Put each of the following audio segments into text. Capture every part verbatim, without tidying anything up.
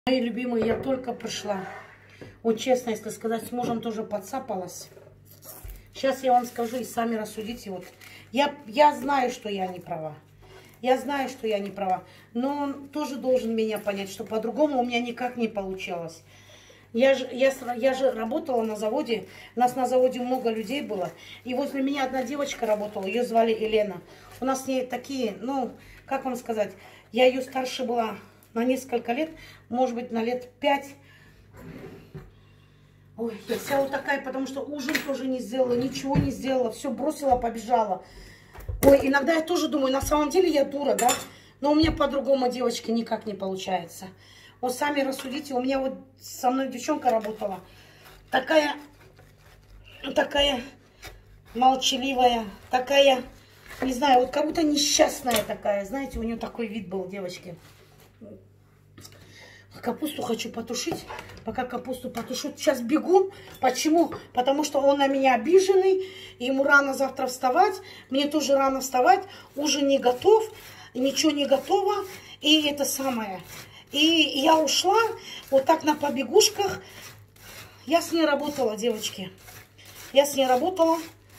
Мои любимые, я только пришла. Вот честно, если сказать, с мужем тоже подцапалась. Сейчас я вам скажу и сами рассудите. Вот я, я знаю, что я не права. Я знаю, что я не права. Но он тоже должен меня понять, что по-другому у меня никак не получалось. Я же, я, я же работала на заводе. У нас на заводе много людей было. И возле меня одна девочка работала. Ее звали Елена. У нас с ней такие, ну, как вам сказать, я ее старше была на несколько лет, может быть, на лет пять. Ой, я вся вот такая, потому что ужин тоже не сделала, ничего не сделала, все бросила, побежала. Ой, иногда я тоже думаю, на самом деле я дура, да? Но у меня по-другому, девочки, никак не получается. Вот сами рассудите, у меня вот со мной девчонка работала. Такая, такая молчаливая, такая, не знаю, вот как будто несчастная такая. Знаете, у нее такой вид был, девочки. Капусту хочу потушить. Пока капусту потушу, сейчас бегу. Почему? Потому что он на меня обиженный. Ему рано завтра вставать. Мне тоже рано вставать. Ужин не готов. Ничего не готово. И это самое. И я ушла вот так на побегушках. Я с ней работала, девочки. Я с ней работала.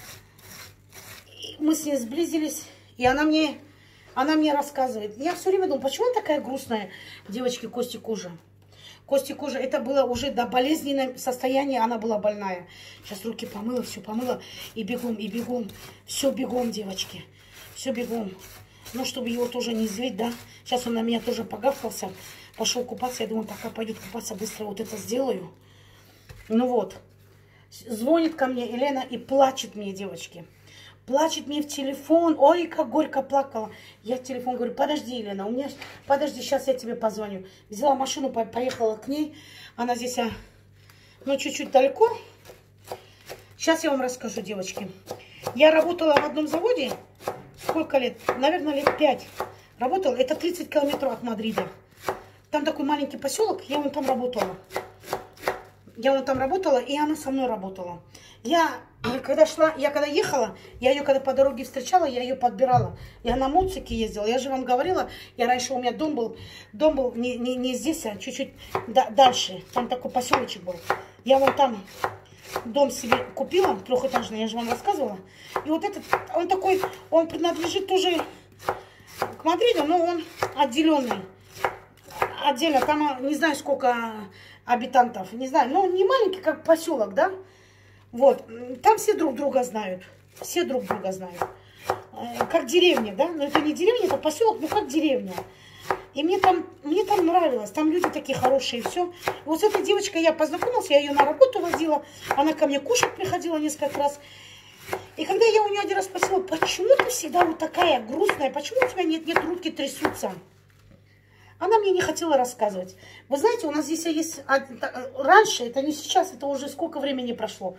Мы с ней сблизились. И она мне... Она мне рассказывает. Я все время думаю, почему она такая грустная? Девочки, кости кожи. Кости кожи. Это было уже до болезненного состояния. Она была больная. Сейчас руки помыла, все помыла. И бегом, и бегом. Все бегом, девочки. Все бегом. Ну, чтобы его тоже не злить, да. Сейчас он на меня тоже погавкался. Пошел купаться. Я думаю, пока пойдет купаться, быстро вот это сделаю. Ну вот. Звонит ко мне Елена и плачет мне, девочки. Плачет мне в телефон. Ой, как горько плакала. Я в телефон говорю, подожди, Елена, у меня... Подожди, сейчас я тебе позвоню. Взяла машину, поехала к ней. Она здесь, а, ну, чуть-чуть далеко. Сейчас я вам расскажу, девочки. Я работала в одном заводе. Сколько лет? Наверное, лет пять. Работала. Это тридцать километров от Мадрида. Там такой маленький поселок. Я вон там работала. Я вон там работала, и она со мной работала. Я... Когда шла, я когда ехала, я ее когда по дороге встречала, я ее подбирала. Я на мотоцикле ездила. Я же вам говорила, я раньше у меня дом был, дом был не, не, не здесь, а чуть-чуть да, дальше. Там такой поселочек был. Я вон там дом себе купила, трехэтажный, я же вам рассказывала. И вот этот, он такой, он принадлежит тоже к Мадриду, но он отделенный. Отдельно, там не знаю сколько обитантов, не знаю, но не маленький, как поселок, да? Вот, там все друг друга знают, все друг друга знают, как деревня, да, но это не деревня, это поселок, но как деревня. И мне там, мне там нравилось, там люди такие хорошие, и все. И вот с этой девочкой я познакомилась, я ее на работу возила, она ко мне кушать приходила несколько раз. И когда я у нее один раз спросила, почему ты всегда вот такая грустная, почему у тебя нет, нет, руки трясутся? Она мне не хотела рассказывать. Вы знаете, у нас здесь есть... Раньше, это не сейчас, это уже сколько времени прошло.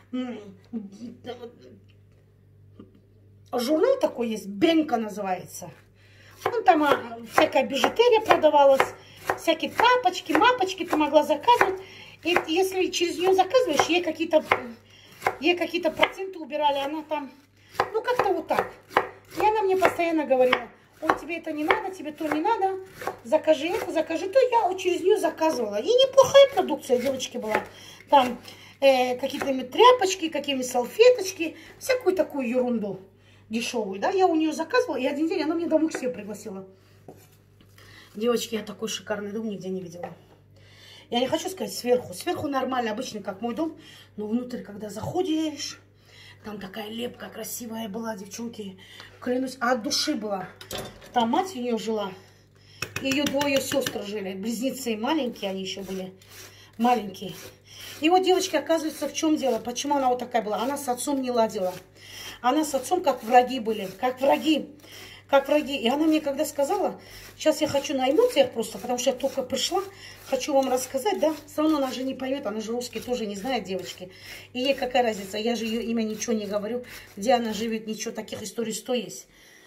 Журнал такой есть, Бенка называется. Ну, там а, всякая бижутерия продавалась, всякие тапочки, мапочки ты могла заказывать. И если через нее заказываешь, ей какие-то ей какие-то проценты убирали, она там... Ну, как-то вот так. И она мне постоянно говорила... Ой, тебе это не надо, тебе то не надо, закажи это, закажи то. Я через нее заказывала. И неплохая продукция, девочки, была. Там э, какие-то тряпочки, какие-то салфеточки, всякую такую ерунду дешевую, да. Я у нее заказывала, и один день она мне домой к себе пригласила. Девочки, я такой шикарный дом нигде не видела. Я не хочу сказать сверху. Сверху нормально, обычный, как мой дом. Но внутрь, когда заходишь... Там такая лепка красивая была, девчонки, клянусь, а от души была. Там мать у нее жила, ее двое сестры жили, близнецы маленькие, они еще были маленькие. И вот, девочки, оказывается, в чем дело, почему она вот такая была? Она с отцом не ладила. Она с отцом как враги были, как враги, как враги. И она мне когда сказала, сейчас я хочу на эмоциях просто, потому что я только пришла, хочу вам рассказать, да, все равно она же не поймет, она же русский тоже не знает, девочки. И ей какая разница, я же ее имя ничего не говорю, где она живет, ничего, таких историй сто есть.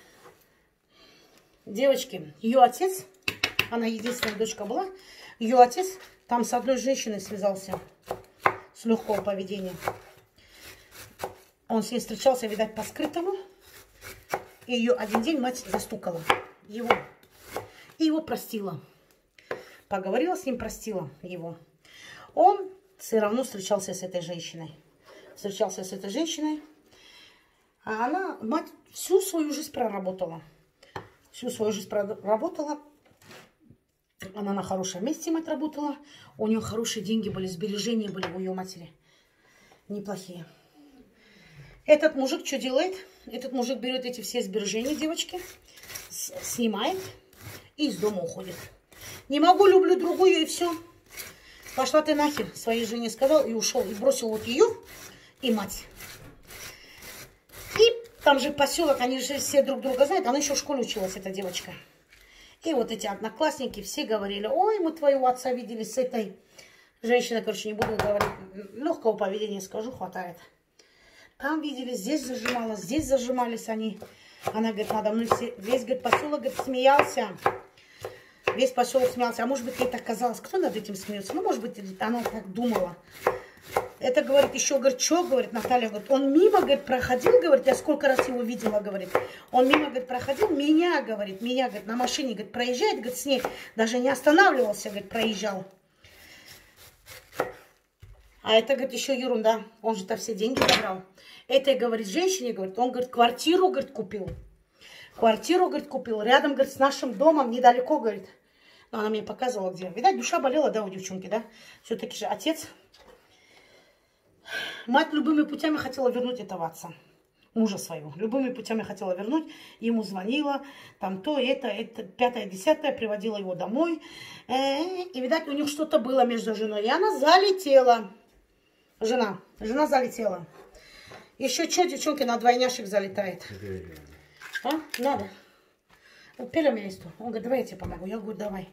Девочки, ее отец, она единственная дочка была, ее отец там с одной женщиной связался с легкого поведения. Он с ней встречался, видать, по-скрытому. И ее один день мать застукала его. И его простила. поговорила с ним, простила его. Он все равно встречался с этой женщиной. Встречался с этой женщиной. А она, мать, всю свою жизнь проработала. Всю свою жизнь проработала. Она на хорошем месте, мать, работала. У нее хорошие деньги были, сбережения были у ее матери. Неплохие. Этот мужик что делает? Этот мужик берет эти все сбережения, девочки, снимает и из дома уходит. Не могу, люблю другую, и все. Пошла ты нахер, своей жене сказал, и ушел. И бросил вот ее и мать. И там же поселок, они же все друг друга знают. Она еще в школе училась, эта девочка. И вот эти одноклассники все говорили: ой, мы твоего отца видели с этой женщиной. Короче, не буду говорить, легкого поведения скажу, хватает. Там видели, здесь зажималась, здесь зажимались они. Она говорит, надо мной все, весь, говорит, поселок, говорит, смеялся. Весь поселок смеялся. А может быть, ей так казалось, кто над этим смеется? Ну, может быть, она так думала. Это, говорит, еще, говорит, что, говорит, Наталья, говорит, он мимо, говорит, проходил, говорит, я сколько раз его видела, говорит. Он мимо, говорит, проходил, меня, говорит, меня, говорит, на машине, говорит, проезжает, говорит, с ней, даже не останавливался, говорит, проезжал. А это, говорит, еще ерунда. Он же-то все деньги забрал. Этой, говорит, женщине, говорит, он, говорит, квартиру, говорит, купил. Квартиру, говорит, купил. Рядом, говорит, с нашим домом, недалеко, говорит. Но она мне показывала, где. Видать, душа болела, да, у девчонки, да? Все-таки же отец. Мать любыми путями хотела вернуть этого отца. Мужа своего. Любыми путями хотела вернуть. Ему звонила. Там то, это, это, пятое, десятое. Приводила его домой. И, видать, у них что-то было между женой. И она залетела. Жена. Жена залетела. Еще что, девчонки, на двойняшек залетает? А? Надо. Пеля меня есть. Он говорит, давай я тебе помогу. Я говорю, давай.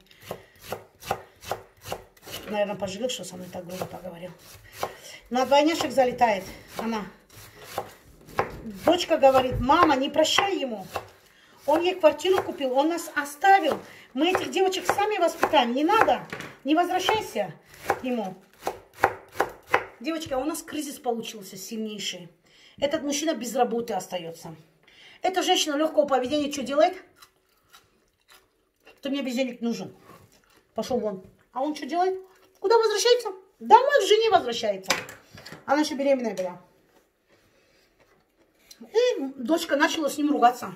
Наверное, пожалел, что со мной так грубо поговорил. На двойняшек залетает она. Дочка говорит, мама, не прощай ему. Он ей квартиру купил, он нас оставил. Мы этих девочек сами воспитаем. Не надо, не возвращайся к нему. Девочки, а у нас кризис получился сильнейший. Этот мужчина без работы остается. Эта женщина легкого поведения что делает? Ты мне без денег нужен. Пошел вон. А он что делает? Куда возвращается? Домой к жене возвращается. Она еще беременная была. И дочка начала с ним ругаться.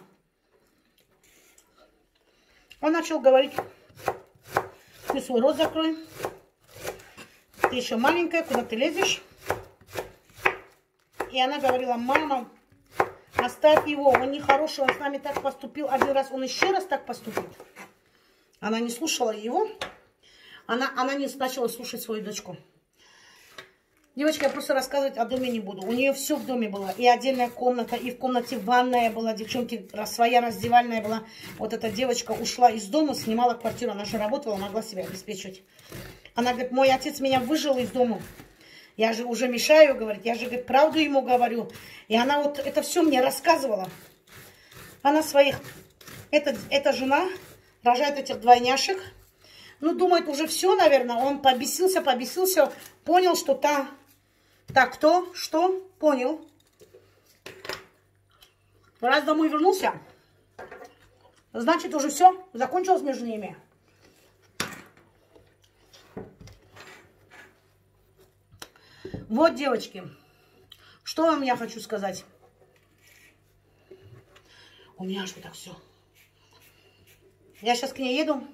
Он начал говорить, ты свой рот закрой. Ты еще маленькая, куда ты лезешь? И она говорила, мама, оставь его, он нехороший, он с нами так поступил один раз, он еще раз так поступит. Она не слушала его, она, она не начала слушать свою дочку. Девочка, я просто рассказывать о доме не буду. У нее все в доме было. И отдельная комната, и в комнате ванная была. Девчонки, своя раздевальная была. Вот эта девочка ушла из дома, снимала квартиру. Она же работала, могла себя обеспечивать. Она говорит, мой отец меня выжил из дома. Я же уже мешаю, говорит. Я же, говорит, правду ему говорю. И она вот это все мне рассказывала. Она своих... Это, эта жена рожает этих двойняшек. Ну, думает, уже все, наверное. Он побесился, побесился. Понял, что та... Так, кто? Что? Понял. Раз домой вернулся, значит, уже все закончилось между ними. Вот, девочки, что вам я хочу сказать. У меня аж вот так все. Я сейчас к ней еду.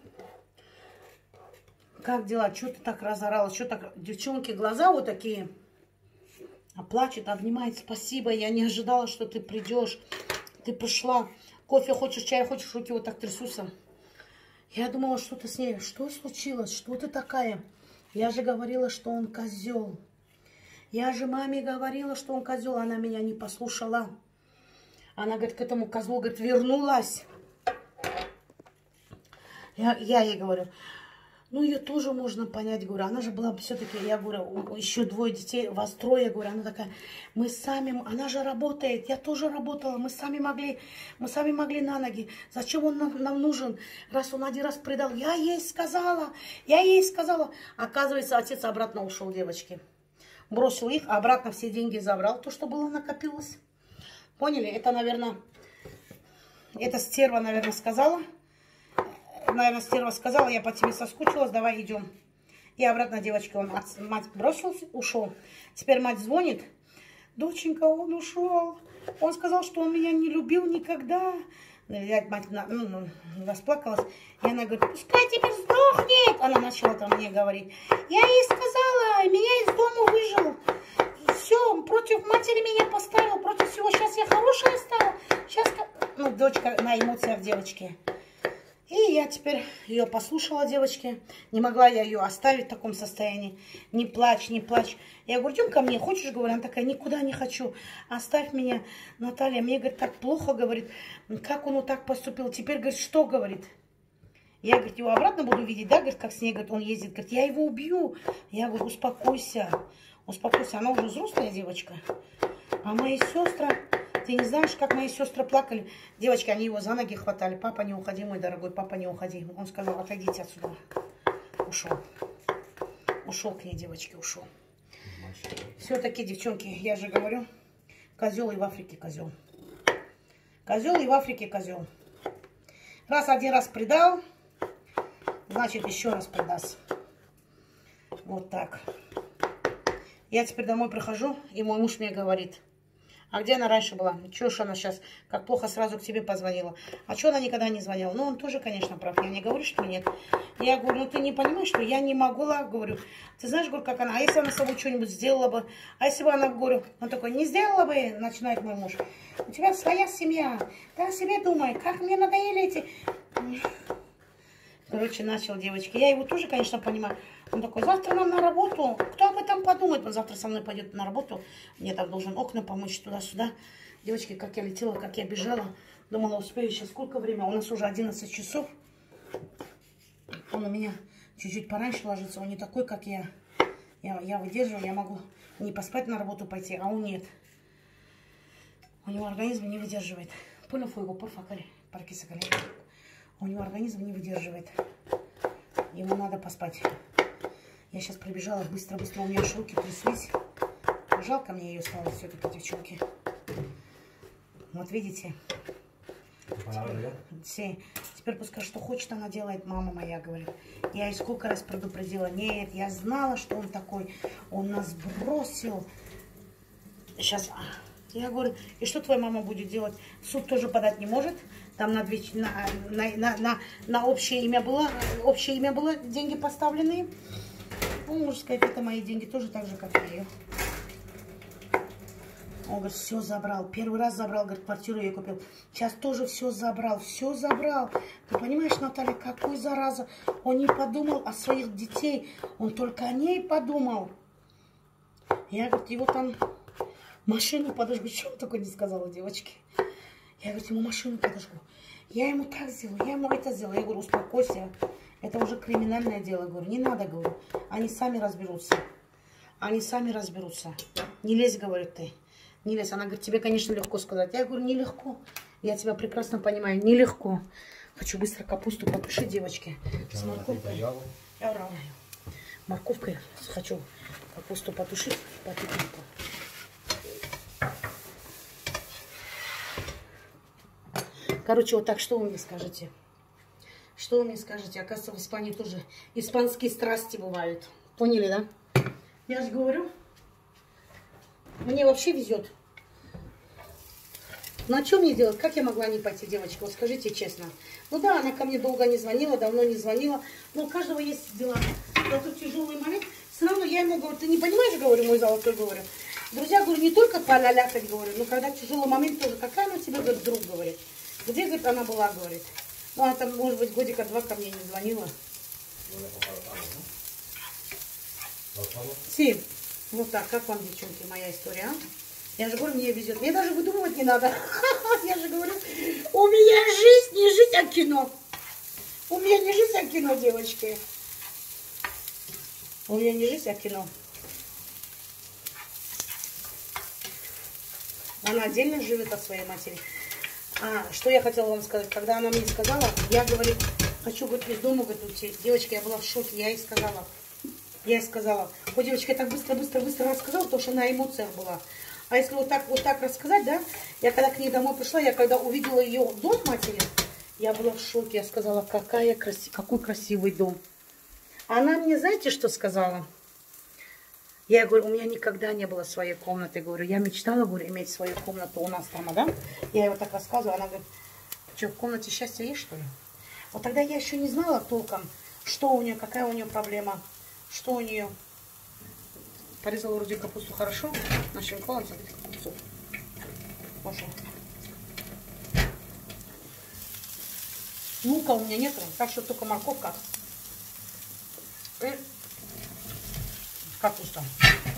Как дела? Что ты так разоралась? Что так? Девчонки, глаза вот такие. А плачет, обнимает. Спасибо, я не ожидала, что ты придешь. Ты пришла. Кофе хочешь, чай хочешь, руки вот так трясутся. Я думала, что-то с ней. Что случилось? Что ты такая? Я же говорила, что он козел. Я же маме говорила, что он козел. Она меня не послушала. Она, говорит, к этому козлу, говорит, вернулась. Я, я ей говорю... Ну, ее тоже можно понять, говорю, она же была все-таки, я говорю, еще двое детей, вас трое, говорю, она такая, мы сами, она же работает, я тоже работала, мы сами могли, мы сами могли на ноги, зачем он нам, нам нужен, раз он один раз предал, я ей сказала, я ей сказала. Оказывается, отец обратно ушел, девочки, бросил их, обратно все деньги забрал, то, что было накопилось. Поняли? Это, наверное, эта стерва, наверное, сказала. наверное, стерва сказала, я по тебе соскучилась, давай идем. И обратно, девочки, он от, мать бросился, ушел. Теперь мать звонит. Доченька, он ушел. Он сказал, что он меня не любил никогда. Мать ну, расплакалась. И она говорит, пускай теперь сдохнет. Она начала там мне говорить. Я ей сказала, меня из дома выжил. Все, против матери меня поставил, против всего. Сейчас я хорошая стала. Сейчас, ну, дочка на эмоциях девочки. И я теперь ее послушала, девочки. Не могла я ее оставить в таком состоянии. Не плачь, не плачь. Я говорю, идем ко мне, хочешь, говорю. Она такая, никуда не хочу. Оставь меня, Наталья. Мне, говорит, так плохо, говорит. Как он вот так поступил? Теперь, говорит, что, говорит? Я, говорит, его обратно буду видеть, да, говорит, как с ней, говорит, он ездит. Говорит, я его убью. Я говорю, успокойся, успокойся. Она уже взрослая девочка. А мои сестры... Ты не знаешь, как мои сестры плакали. Девочки, они его за ноги хватали. Папа, не уходи, мой дорогой, папа, не уходи. Он сказал, отойдите отсюда. Ушел. Ушел к ней, девочки, ушел. Все-таки, девчонки, я же говорю, козел и в Африке козел. Козел и в Африке козел. Раз один раз предал, значит, еще раз предаст. Вот так. Я теперь домой прихожу, и мой муж мне говорит... А где она раньше была? Чего ж она сейчас как плохо сразу к тебе позвонила? А что она никогда не звонила? Ну, он тоже, конечно, прав. Я не говорю, что нет. Я говорю, ну ты не понимаешь, что я не могла, говорю. Ты знаешь, говорю, как она? А если она с собой что-нибудь сделала бы? А если бы она, говорю, он такой, не сделала бы, начинает мой муж. У тебя своя семья. Ты о себе думай, как мне надоели эти... Короче, начал, девочки. Я его тоже, конечно, понимаю. Он такой, завтра нам на работу. Кто об этом подумает? Он завтра со мной пойдет на работу. Мне там должен окна помочь туда-сюда. Девочки, как я летела, как я бежала. Думала, успею сейчас. Сколько времени? У нас уже одиннадцать часов. Он у меня чуть-чуть пораньше ложится. Он не такой, как я. Я, я выдерживаю. Я могу не поспать на работу пойти, а он нет. У него организм не выдерживает. Понял, фуйгу, порфакари, паркисакари. У него организм не выдерживает. Ему надо поспать. Я сейчас прибежала быстро-быстро. У меня аж руки тряслись. Жалко мне ее стало все-таки, девчонки. Вот видите. Теперь, теперь пускай что хочет она делает, мама моя, говорит. Я ей сколько раз предупредила. Нет, я знала, что он такой. Он нас бросил. Сейчас... Я говорю, и что твоя мама будет делать? Суд тоже подать не может. Там на, две, на, на, на, на, на общее имя было, общее имя было деньги поставленные. Ну, можно сказать, это мои деньги тоже так же, как и ее. Он говорит, все забрал. Первый раз забрал, говорит, квартиру я купил. Сейчас тоже все забрал, все забрал. Ты понимаешь, Наталья, какой зараза. Он не подумал о своих детей. Он только о ней подумал. Я, говорит, его там... Машину подожгу. Что он такое не сказала, девочки? Я, говорю, ему машину подожгу. Я ему так сделаю, я ему это сделаю. Я говорю, успокойся. Это уже криминальное дело. Я говорю, не надо, говорю. Они сами разберутся. Они сами разберутся. Не лезь, говорит, ты. Не лезь. Она говорит, тебе, конечно, легко сказать. Я говорю, нелегко. Я тебя прекрасно понимаю. Нелегко. Хочу быстро капусту потушить, девочки. С морковкой. Я уравняю. Морковкой хочу капусту потушить. Потихоньку. Короче, вот так, что вы мне скажете? Что вы мне скажете? Оказывается, в Испании тоже испанские страсти бывают. Поняли, да? Я же говорю, мне вообще везет. Ну, а что мне делать? Как я могла не пойти, девочка? Вот скажите честно. Ну да, она ко мне долго не звонила, давно не звонила. Но у каждого есть дела. Но тут тяжелый момент. Все равно я ему говорю, ты не понимаешь, говорю, мой золотой, говорю. Друзья, говорю, не только полялякать, говорю, но когда тяжелый момент тоже. Какая она тебе, говорит, друг, говорит. Где, говорит, она была, говорит. Ну, она там, может быть, годика два ко мне не звонила. Си, вот так, как вам, девчонки, моя история, а? Я же говорю, мне везет. Мне даже выдумывать не надо. Я же говорю, у меня жизнь не жизнь, а кино. У меня не жизнь, а кино, девочки. У меня не жизнь, а кино. Она отдельно живет от своей матери. А, что я хотела вам сказать, когда она мне сказала, я, говорит, хочу, говорит, из дома, говорит, уйти. Девочка, я была в шоке, я ей сказала, я ей сказала, ой, девочка, я так быстро, быстро, быстро рассказала, потому что на эмоциях была. А если вот так, вот так рассказать, да, я когда к ней домой пришла, я когда увидела ее дом матери, Я была в шоке. Я сказала, какая краси... какой красивый дом. Она мне, знаете, что сказала? Я говорю, у меня никогда не было своей комнаты. Говорю, я мечтала, говорю, иметь свою комнату у нас там, да? Я ей вот так рассказываю. Она говорит, что, в комнате счастья есть, что ли? Вот тогда я еще не знала толком, что у нее, какая у нее проблема, что у нее. Порезала вроде капусту хорошо. Нашинковала, смотрите, капусту. Пошел. Лука у меня нет, так что только морковка и капуста.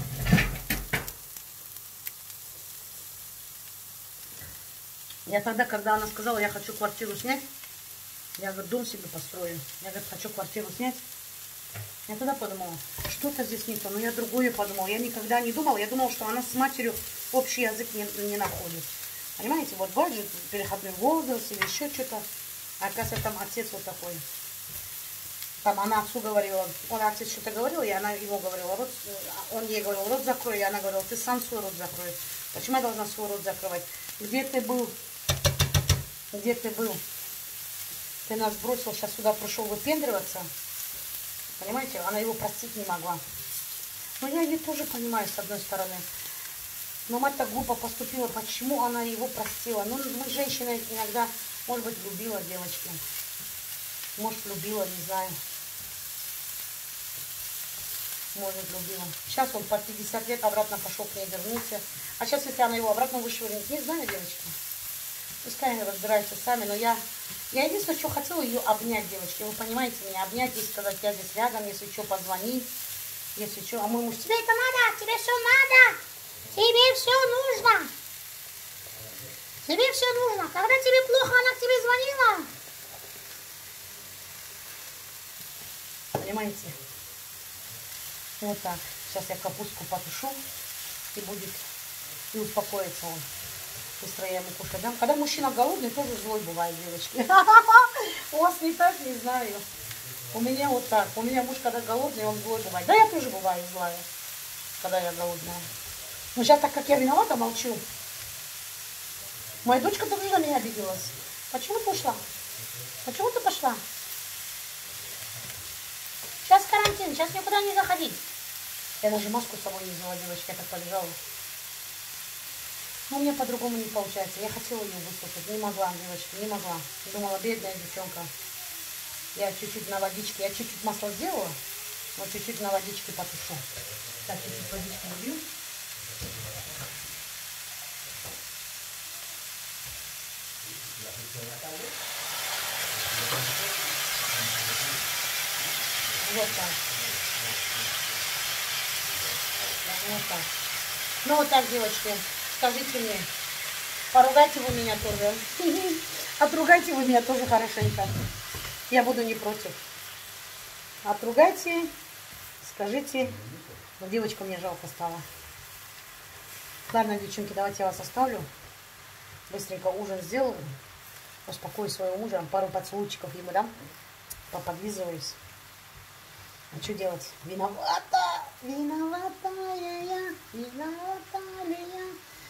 Я тогда, когда она сказала, я хочу квартиру снять, я, говорю, дом себе построю. Я, говорю, хочу квартиру снять. Я тогда подумала, что-то здесь не то. Но я другое подумала. Я никогда не думала. Я думала, что она с матерью общий язык не, не находит. Понимаете, вот бывает переходной возраст или еще что-то. А оказывается, там отец вот такой. Там она отцу говорила, он отец что-то говорил, и она ему говорила, рот, он ей говорил, рот закрой, и она говорила, ты сам свой рот закрой. Почему я должна свой рот закрывать? Где ты был? Где ты был? Ты нас бросил, сейчас сюда пришел выпендриваться. Понимаете, она его простить не могла. Но я ее тоже понимаю, с одной стороны. Но мать так глупо поступила, почему она его простила? Ну, мы, женщины, иногда, может быть, любила девочки. Может, любила, не знаю. Может, любила. Сейчас он по пятьдесят лет обратно пошел к ней, вернулся. А сейчас, если она его обратно вышвырнет, не знаю, девочки. Пускай они разбираются сами, но я... Я единственное, что хотела ее обнять, девочки. Вы понимаете меня? Обнять и сказать, я здесь рядом, если что, позвони. Если что, а мой муж, тебе это надо, тебе все надо. Тебе все нужно. Тебе все нужно. Когда тебе плохо, она к тебе звонила. Понимаете? Вот так. Сейчас я капустку потушу. И будет... И успокоится он. Быстро я ему кушать дам. Когда мужчина голодный, тоже злой бывает, девочки. У вас не так, не знаю. У меня вот так. У меня муж, когда голодный, он злой бывает. Да, я тоже бываю злая, когда я голодная. Но сейчас, так как я виновата, молчу. Моя дочка тоже на меня обиделась. Почему ты ушла? Почему ты пошла? Сейчас карантин, сейчас никуда не заходить. Я даже маску с собой не взяла, девочки, я так побежала. Но у меня по-другому не получается. Я хотела ее выслушать. Не могла, девочки, не могла. Думала, бедная девчонка. Я чуть-чуть на водичке. Я чуть-чуть масло сделала, но чуть-чуть на водичке потушу. Так, чуть-чуть водичку набью. Вот так. Вот так. Ну вот так, девочки. Скажите мне, поругайте вы меня тоже. Отругайте вы меня тоже хорошенько. Я буду не против. Отругайте, скажите. Но девочку мне жалко стало. Ладно, девчонки, давайте я вас оставлю. Быстренько ужин сделаю. Успокою своего мужа. Пару поцелуйчиков ему дам. Поподлизываюсь. А что делать? Виновата! Виноватая я! Виновата ли я?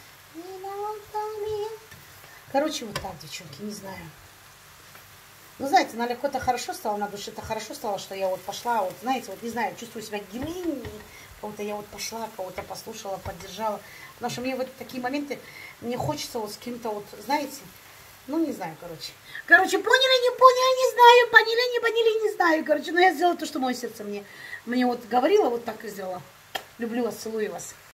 Короче, вот так, девчонки, не знаю. Ну, знаете, на легко-то хорошо стало, на душе-то хорошо стало, что я вот пошла, вот, знаете, вот, не знаю, чувствую себя героиней, кого-то я вот пошла, кого-то послушала, поддержала. Потому что мне в такие моменты, мне хочется вот с кем-то вот, знаете, ну, не знаю, короче. Короче, поняли, не поняли, не знаю, поняли, не поняли, не знаю, короче. Но я сделала то, что мое сердце мне, мне вот говорило, вот так и сделала. Люблю вас, целую вас.